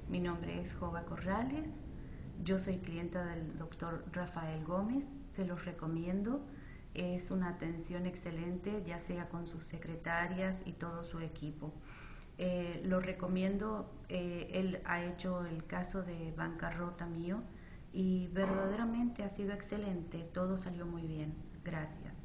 Mi nombre es Jova Corrales, yo soy clienta del doctor Rafael Gómez, se los recomiendo, es una atención excelente, ya sea con sus secretarias y todo su equipo. Lo recomiendo, él ha hecho el caso de bancarrota mío y verdaderamente ha sido excelente, todo salió muy bien, gracias.